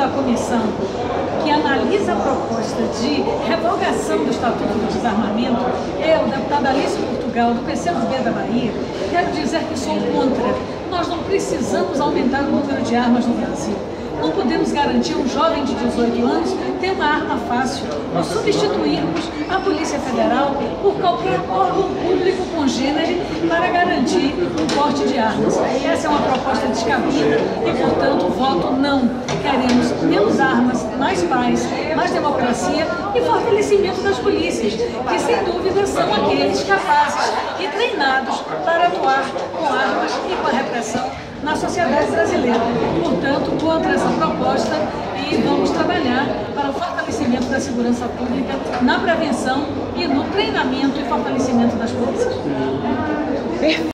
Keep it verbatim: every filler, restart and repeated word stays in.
da comissão que analisa a proposta de revogação do Estatuto do Desarmamento, eu, deputada Alice Portugal, do P C do B da Bahia, quero dizer que sou contra. Nós não precisamos aumentar o número de armas no Brasil. Não podemos garantir um jovem de dezoito anos ter uma arma fácil ou substituirmos a Polícia Federal por qualquer órgão público congênere para garantir um porte de armas. Essa é uma proposta descabida e, portanto, voto não. Queremos menos armas, mais paz, mais democracia e fortalecimento das polícias, que sem dúvida são aqueles capazes e treinados para atuar com armas e com a repressão na sociedade brasileira. Portanto, contra essa proposta e vamos trabalhar para o fortalecimento da segurança pública, na prevenção e no treinamento e fortalecimento das polícias.